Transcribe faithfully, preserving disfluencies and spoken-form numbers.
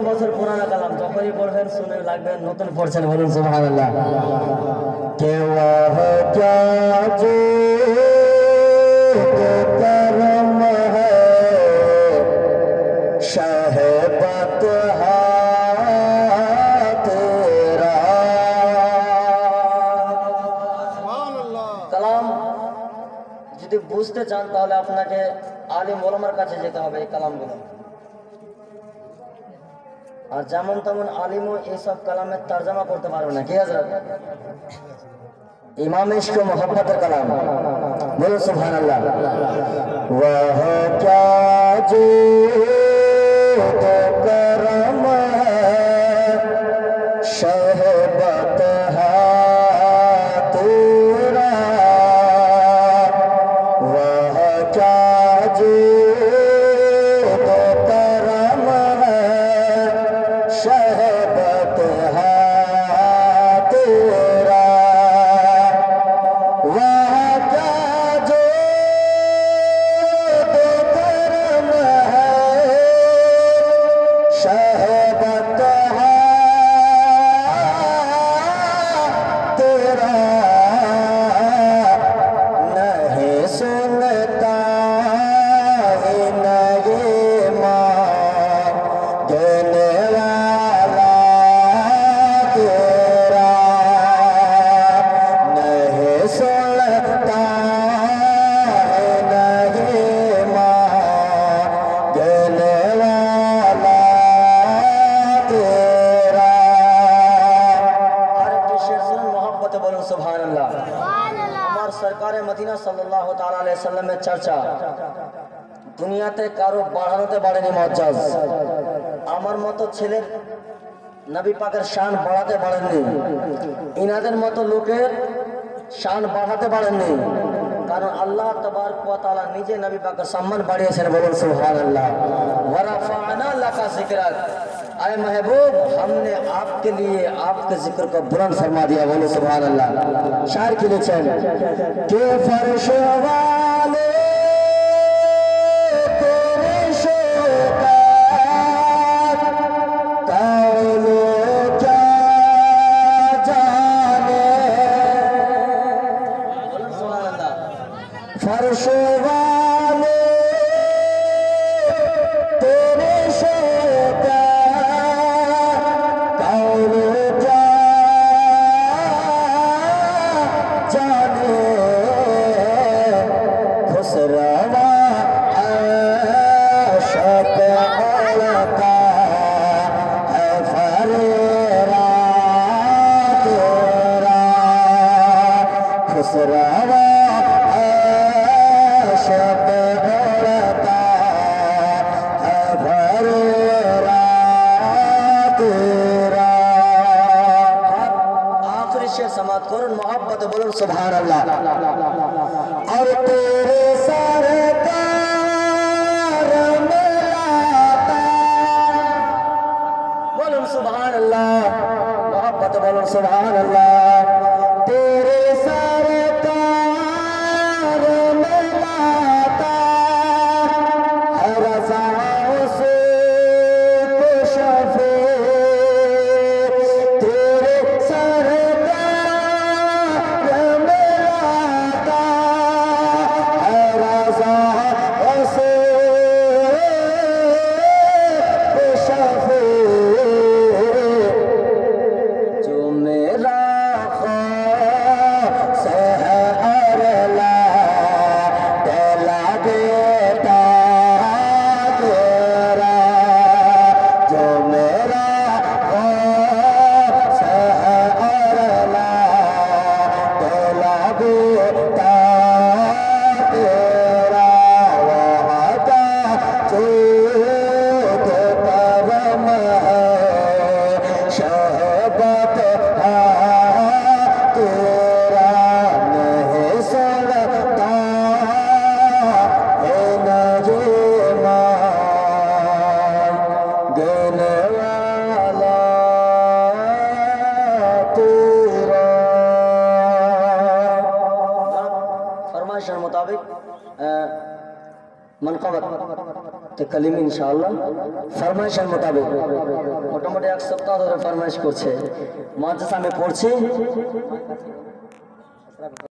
বছর পুরানো কালাম, যখনই পড়বেন শুনে লাগবেন নতুন পড়ছেন। বলুন সুবহানাল্লাহ। কে ওয়াহ ক্যা जो करम है शहबत तेरा। কালাম যদি বুঝতে চান তাহলে আপনাকে আলিম ওলামার কাছে যেতে হবে এই কালামগুলো। আর যেমন তেমন আলিমও এইসব কালামের তরজমা করতে পারবে না। কি হযরত? इमाम इश्क मोहब्बत कलाम। बोलो सुभान अल्लाह। वह क्या जो करम है शहबत है तेरा। वह क्या जो करम है शहबत है तेरा। सरकारे मदीना सल्लल्लाहु ताला अलैहि वसल्लम में चर्चा दुनियाते कारो बढ़ाते बढ़ेनी मौजाज आमार मतो छेलेर नबी पाकेर शान बढ़ाते बढ़ेनনি इनाদের মতো লোকের शान बढ़ाते बढ़ेनনি কারণ আল্লাহ তাবারক ওয়া তাআলা নিজে নবী পাকের সম্মান বাড়িয়েছেন। বলুন সুবহানাল্লাহ। ওয়া রাফা'না লাকা যিকরাক। अरे महबूब हमने आपके लिए आपके जिक्र को बुलंद फरमा दिया। बोलो सुभान अल्लाह। शायर के लिए चल के फर्श वाले तेरे शोकात कालो क्या जाने। बोलो सुभान अल्लाह। फर्श वाले तेरे शोकात मोहब्बत बोलो सुभान अल्लाह। और तेरे सरकार में लाता बोलो सुभान अल्लाह। मोहब्बत बोलो सुभान अल्लाह। तेरे सरकार में लाता हर रज़ाओं से शफे तेरे मुताबिक मनक़बत তো কলিম ইনশাআল্লাহ ফরমাইশের মোতাবেক মোটামুটি এক সপ্তাহ ধরে ফরমাইশ করছে মাদ্রাসা আমি পড়ছি।